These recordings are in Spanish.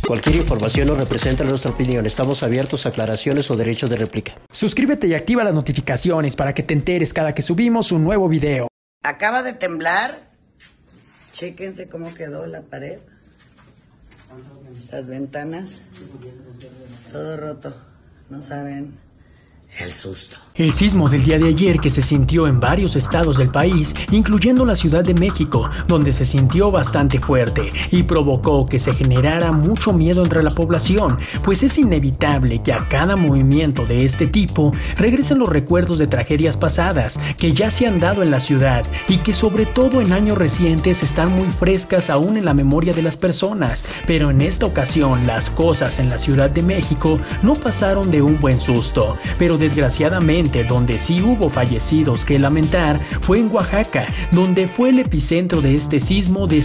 Cualquier información no representa nuestra opinión. Estamos abiertos a aclaraciones o derechos de réplica. Suscríbete y activa las notificaciones para que te enteres cada que subimos un nuevo video. Acaba de temblar. Chéquense cómo quedó la pared. Las ventanas. Todo roto. No saben el susto. El sismo del día de ayer, que se sintió en varios estados del país, incluyendo la Ciudad de México, donde se sintió bastante fuerte y provocó que se generara mucho miedo entre la población, pues es inevitable que a cada movimiento de este tipo regresen los recuerdos de tragedias pasadas que ya se han dado en la ciudad y que sobre todo en años recientes están muy frescas aún en la memoria de las personas. Pero en esta ocasión las cosas en la Ciudad de México no pasaron de un buen susto, pero desgraciadamente donde sí hubo fallecidos que lamentar fue en Oaxaca, donde fue el epicentro de este sismo de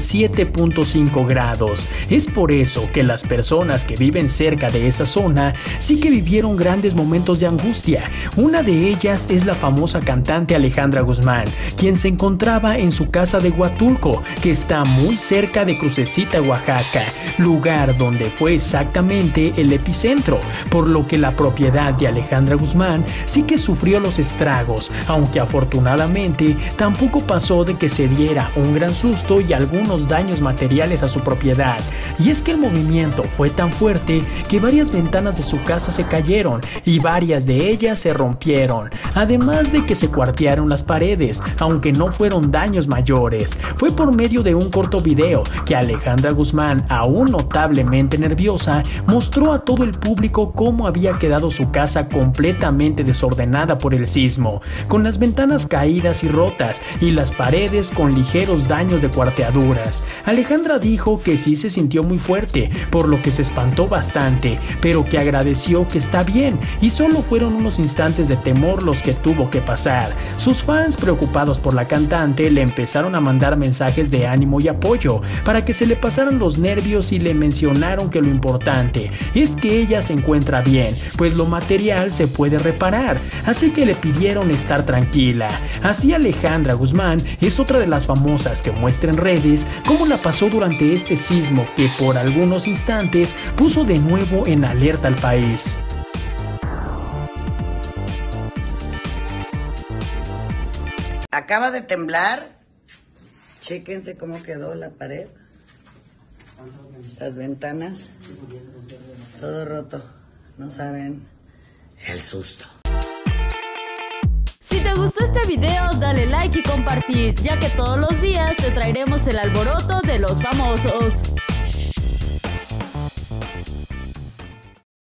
7.5 grados. Es por eso que las personas que viven cerca de esa zona sí que vivieron grandes momentos de angustia. Una de ellas es la famosa cantante Alejandra Guzmán, quien se encontraba en su casa de Huatulco, que está muy cerca de Crucecita, Oaxaca, lugar donde fue exactamente el epicentro, por lo que la propiedad de Alejandra Guzmán sí que sufrió los estragos, aunque afortunadamente tampoco pasó de que se diera un gran susto y algunos daños materiales a su propiedad. Y es que el movimiento fue tan fuerte que varias ventanas de su casa se cayeron y varias de ellas se rompieron, además de que se cuartearon las paredes, aunque no fueron daños mayores. Fue por medio de un corto video que Alejandra Guzmán, aún notablemente nerviosa, mostró a todo el público cómo había quedado su casa completamente desordenada por el sismo, con las ventanas caídas y rotas y las paredes con ligeros daños de cuarteaduras. Alejandra dijo que sí se sintió muy fuerte, por lo que se espantó bastante, pero que agradeció que está bien y solo fueron unos instantes de temor los que tuvo que pasar. Sus fans, preocupados por la cantante, le empezaron a mandar mensajes de ánimo y apoyo para que se le pasaran los nervios y le mencionaron que lo importante es que ella se encuentra bien, pues lo material se puede reparar. Así que le pidieron estar tranquila. Así Alejandra Guzmán es otra de las famosas que muestra en redes cómo la pasó durante este sismo que por algunos instantes puso de nuevo en alerta al país. Acaba de temblar. Chéquense cómo quedó la pared. Las ventanas. Todo roto. No saben el susto. Si te gustó este video, dale like y compartir, ya que todos los días te traeremos el alboroto de los famosos.